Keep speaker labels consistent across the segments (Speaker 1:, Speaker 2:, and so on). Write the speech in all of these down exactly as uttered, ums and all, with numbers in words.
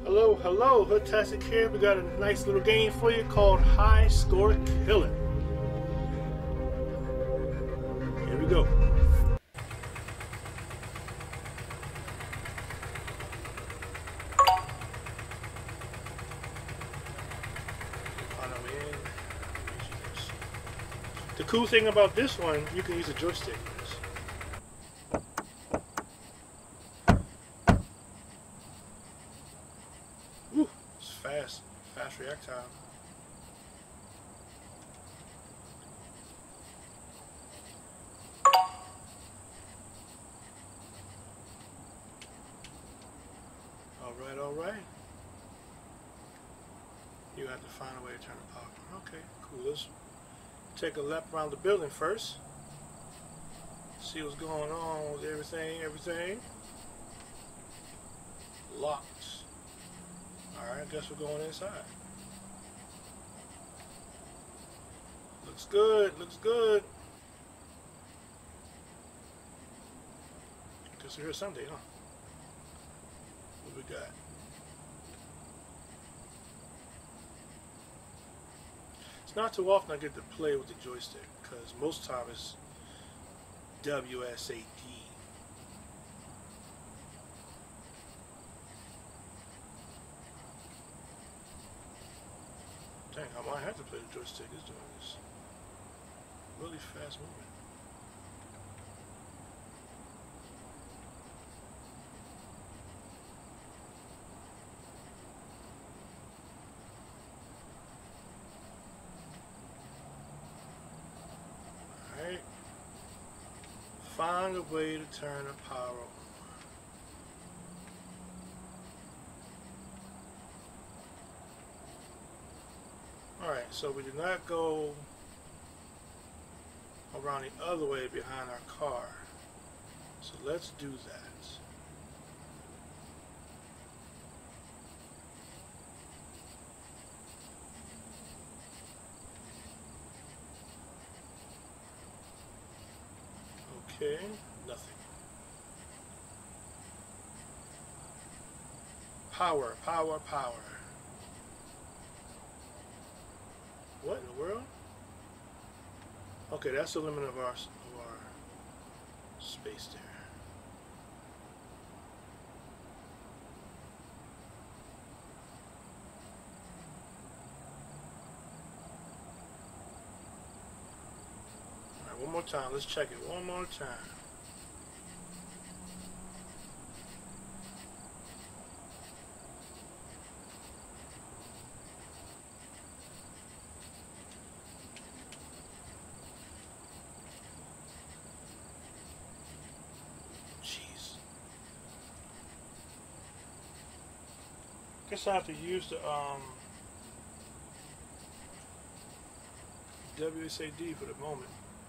Speaker 1: Hello, hello, Hoodtastic here. We got a nice little game for you called High Score Killer. Here we go. The cool thing about this one, you can use a joystick. Woo, it's fast, fast react time. All right, all right. You have to find a way to turn the power on. Okay, cool. Let's take a lap around the building first. See what's going on with everything, everything. Locked. Alright, I guess we're going inside. Looks good, looks good. Guess we're here Sunday, huh? What we got? It's not too often I get to play with the joystick, because most time it's W S A D. Dang, I might have to play the joystick. It's doing this really fast movement. Alright. Find a way to turn the power on. Alright, so we did not go around the other way behind our car. So let's do that. Okay, nothing. Power, power, power. What in the world? Okay, that's the limit of our, of our space there. Alright, one more time. Let's check it one more time. Guess I have to use the um, W S A D for the moment.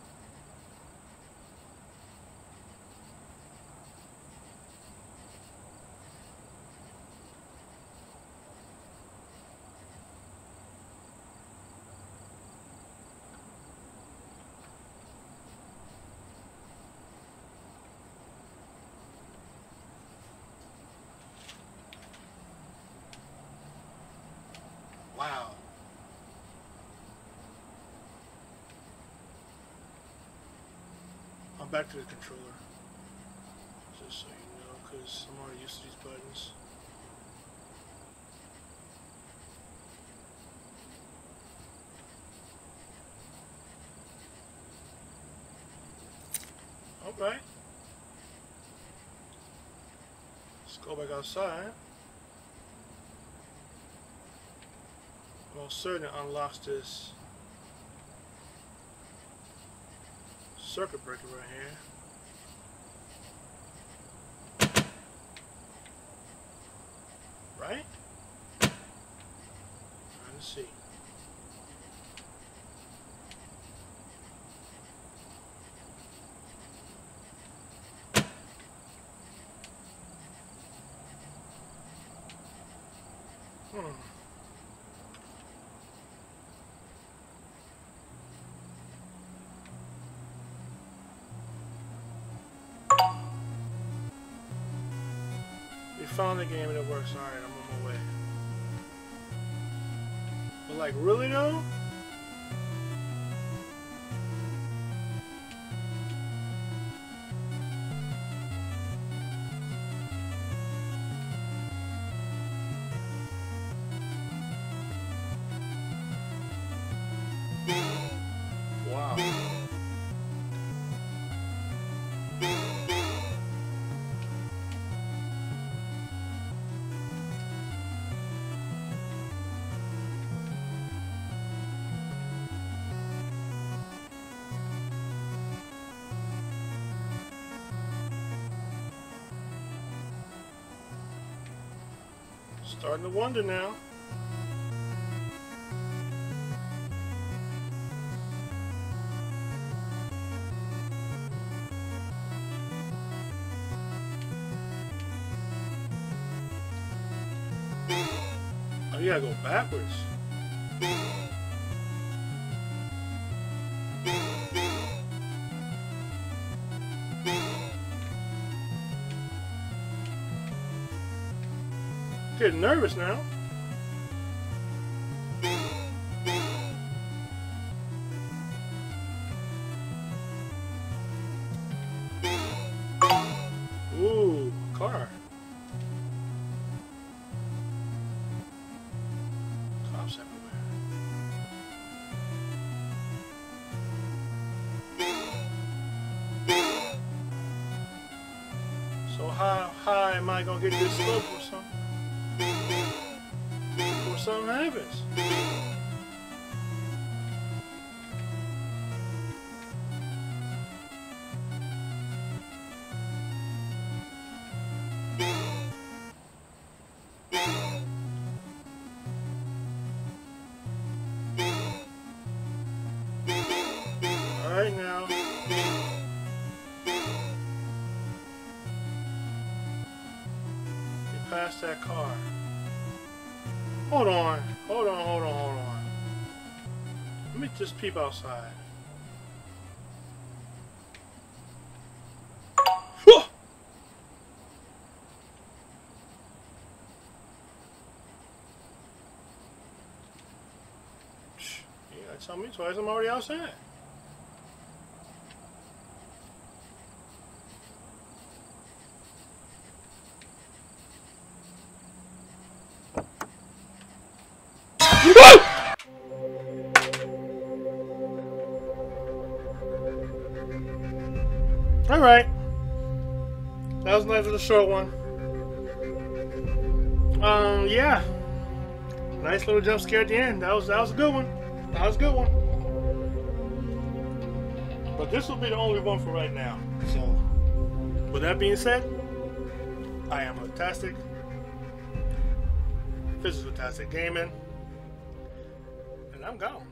Speaker 1: Wow. I'm back to the controller. Just so you know, because I'm already used to these buttons. Alright. Let's go back outside. Most certainly unlocks this circuit breaker right here. Right? Let's see. Hmm. found the game and it works. Alright, I'm on my way. But like, really though? Wow. Starting to wonder now. Oh, you gotta go backwards. Getting nervous now. Ooh, car. Cops everywhere. So how high am I gonna get this slope or something? Before something happens. Alright now. You passed that car. Hold on, hold on, hold on, hold on. Let me just peep outside. Whew! You gotta tell me twice, I'm already outside. Alright. That was nice little short one. Um, yeah. Nice little jump scare at the end. That was that was a good one. That was a good one. But this will be the only one for right now. So with that being said, I am Fantastic. This is Fantastic Gaming. And I'm gone.